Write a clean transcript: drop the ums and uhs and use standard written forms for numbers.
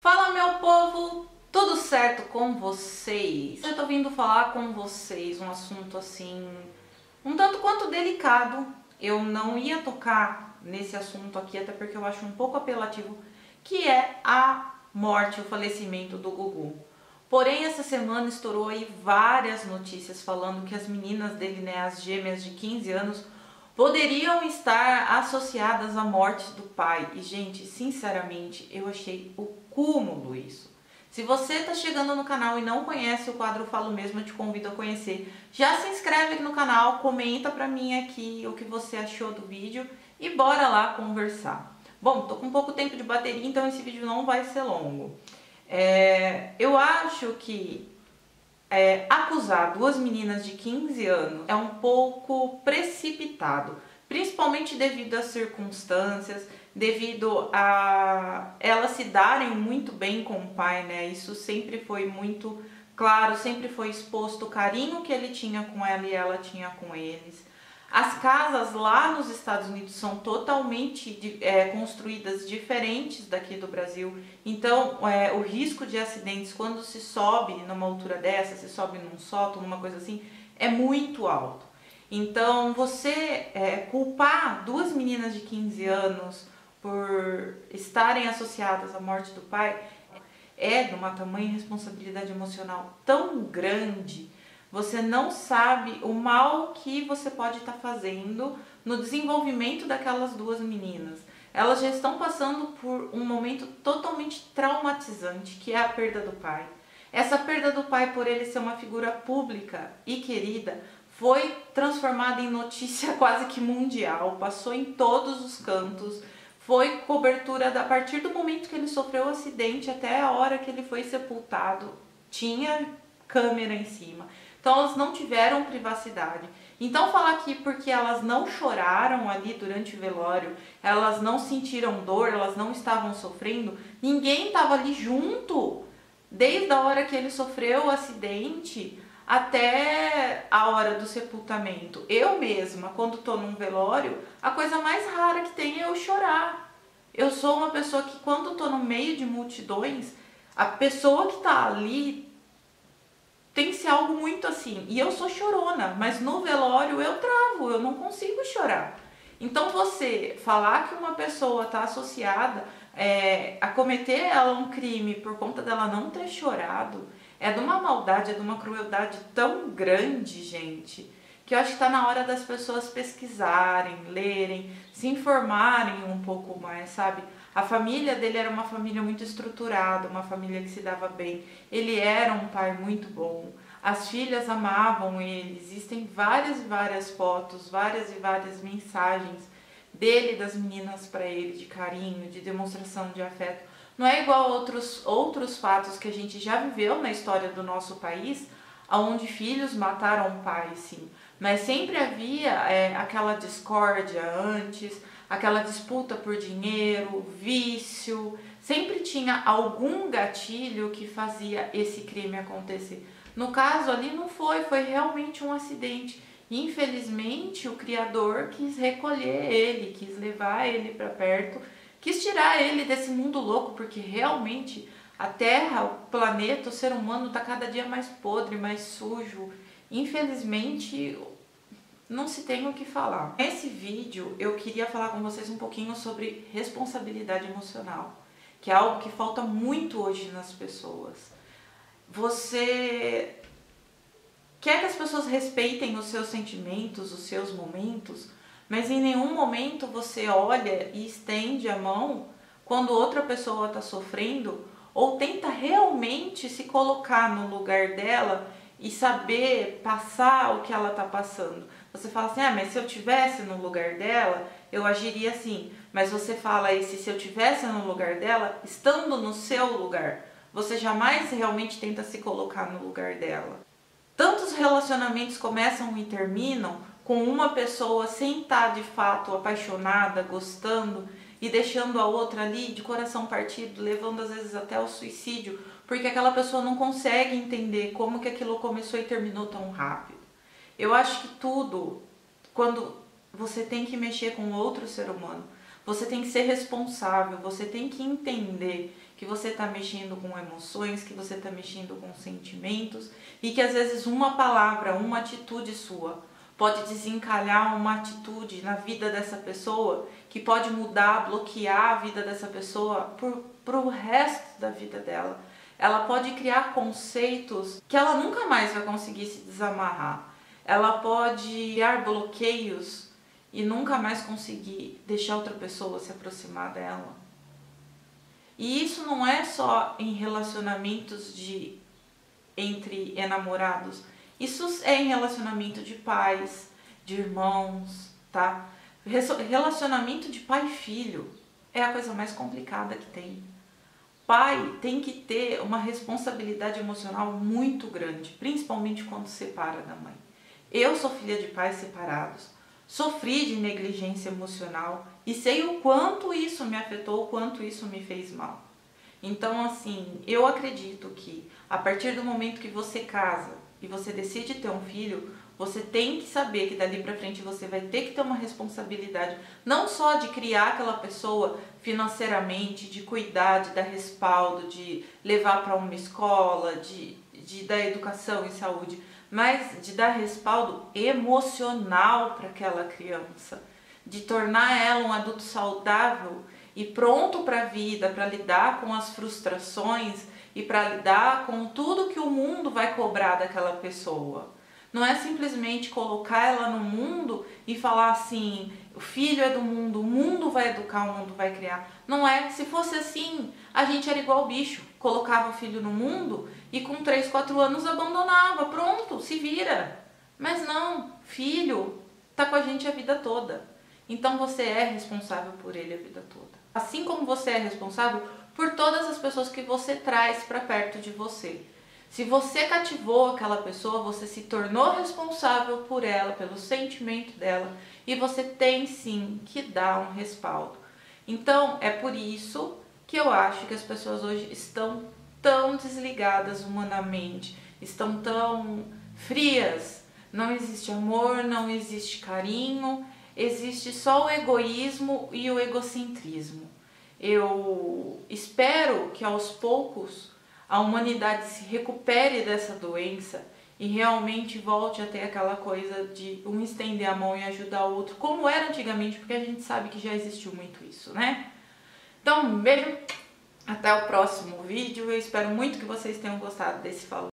Fala, meu povo, tudo certo com vocês? Eu tô vindo falar com vocês um assunto assim, um tanto quanto delicado. Eu não ia tocar nesse assunto aqui, até porque eu acho um pouco apelativo, que é a morte, o falecimento do Gugu. Porém, essa semana estourou aí várias notícias falando que as meninas dele, né, as gêmeas de 15 anos, poderiam estar associadas à morte do pai. E, gente, sinceramente, eu achei o cúmulo isso. Se você está chegando no canal e não conhece o quadro Falo Mesmo, eu te convido a conhecer. Já se inscreve aqui no canal, comenta pra mim aqui o que você achou do vídeo e bora lá conversar. Bom, tô com pouco tempo de bateria, então esse vídeo não vai ser longo. Eu acho que acusar duas meninas de 15 anos é um pouco precipitado, principalmente devido às circunstâncias, devido a elas se darem muito bem com o pai, né? Isso sempre foi muito claro, sempre foi exposto o carinho que ele tinha com ela e ela tinha com eles. As casas lá nos Estados Unidos são totalmente construídas diferentes daqui do Brasil, então o risco de acidentes quando se sobe numa altura dessa, se sobe num sótão, numa coisa assim, é muito alto. Então você culpar duas meninas de 15 anos por estarem associadas à morte do pai é de uma tamanha responsabilidade emocional tão grande. Você não sabe o mal que você pode estar fazendo no desenvolvimento daquelas duas meninas. Elas já estão passando por um momento totalmente traumatizante, que é a perda do pai. Essa perda do pai, por ele ser uma figura pública e querida, foi transformada em notícia quase que mundial, passou em todos os cantos, foi cobertura a partir do momento que ele sofreu o acidente até a hora que ele foi sepultado, tinha câmera em cima. Então elas não tiveram privacidade. Então falar que porque elas não choraram ali durante o velório, elas não sentiram dor, elas não estavam sofrendo, ninguém estava ali junto desde a hora que ele sofreu o acidente até a hora do sepultamento. Eu mesma, quando estou num velório, a coisa mais rara que tem é eu chorar. Eu sou uma pessoa que quando estou no meio de multidões, a pessoa que está ali tem que ser algo muito assim. E eu sou chorona, mas no velório eu travo, eu não consigo chorar. Então você falar que uma pessoa está associada a cometer ela um crime por conta dela não ter chorado, é de uma maldade, é de uma crueldade tão grande, gente, que eu acho que está na hora das pessoas pesquisarem, lerem, se informarem um pouco mais, sabe? A família dele era uma família muito estruturada, uma família que se dava bem. Ele era um pai muito bom. As filhas amavam ele. Existem várias e várias fotos, várias e várias mensagens dele e das meninas para ele, de carinho, de demonstração de afeto. Não é igual a outros fatos que a gente já viveu na história do nosso país, onde filhos mataram o pai, sim. Mas sempre havia aquela discórdia antes, aquela disputa por dinheiro, vício, sempre tinha algum gatilho que fazia esse crime acontecer. No caso ali não foi realmente um acidente. Infelizmente o criador quis recolher ele, quis levar ele para perto, quis tirar ele desse mundo louco, porque realmente a Terra, o planeta, o ser humano está cada dia mais podre, mais sujo. Infelizmente não se tem o que falar. Nesse vídeo eu queria falar com vocês um pouquinho sobre responsabilidade emocional, que é algo que falta muito hoje nas pessoas. Você quer que as pessoas respeitem os seus sentimentos, os seus momentos, mas em nenhum momento você olha e estende a mão quando outra pessoa está sofrendo, ou tenta realmente se colocar no lugar dela e saber passar o que ela está passando. Você fala assim, mas se eu tivesse no lugar dela, eu agiria assim. Mas você fala esse se eu tivesse no lugar dela, estando no seu lugar. Você jamais realmente tenta se colocar no lugar dela. Tantos relacionamentos começam e terminam com uma pessoa sem estar de fato apaixonada, gostando, e deixando a outra ali de coração partido, levando às vezes até ao suicídio, porque aquela pessoa não consegue entender como que aquilo começou e terminou tão rápido. Eu acho que tudo, quando você tem que mexer com outro ser humano, Você tem que ser responsável, você tem que entender que você está mexendo com emoções, que você está mexendo com sentimentos e que às vezes uma palavra, uma atitude sua pode desencalhar uma atitude na vida dessa pessoa que pode mudar, bloquear a vida dessa pessoa pro resto da vida dela. Ela pode criar conceitos que ela nunca mais vai conseguir se desamarrar. Ela pode criar bloqueios e nunca mais conseguir deixar outra pessoa se aproximar dela. E isso não é só em relacionamentos entre enamorados. Isso é em relacionamento de pais, de irmãos, tá? Relacionamento de pai e filho é a coisa mais complicada que tem. Pai tem que ter uma responsabilidade emocional muito grande, principalmente quando separa da mãe. Eu sou filha de pais separados, sofri de negligência emocional e sei o quanto isso me afetou, o quanto isso me fez mal. Então, assim, eu acredito que a partir do momento que você casa e você decide ter um filho, você tem que saber que dali pra frente você vai ter que ter uma responsabilidade, não só de criar aquela pessoa financeiramente, de cuidar, de dar respaldo, de levar para uma escola, de dar educação e saúde, mas de dar respaldo emocional para aquela criança, de tornar ela um adulto saudável e pronto para a vida, para lidar com as frustrações e para lidar com tudo que o mundo vai cobrar daquela pessoa. Não é simplesmente colocar ela no mundo e falar assim, o filho é do mundo, o mundo vai educar, o mundo vai criar. Não é, se fosse assim, a gente era igual bicho, colocava o filho no mundo e com 3, 4 anos abandonava, pronto, se vira. Mas não, filho tá com a gente a vida toda. Então você é responsável por ele a vida toda. Assim como você é responsável por todas as pessoas que você traz para perto de você. Se você cativou aquela pessoa, você se tornou responsável por ela, pelo sentimento dela, e você tem sim que dar um respaldo. Então, é por isso que eu acho que as pessoas hoje estão tão desligadas humanamente, estão tão frias. Não existe amor, não existe carinho, existe só o egoísmo e o egocentrismo. Eu espero que aos poucos a humanidade se recupere dessa doença e realmente volte a ter aquela coisa de um estender a mão e ajudar o outro, como era antigamente, porque a gente sabe que já existiu muito isso, né? Então, um beijo, até o próximo vídeo, eu espero muito que vocês tenham gostado desse Fala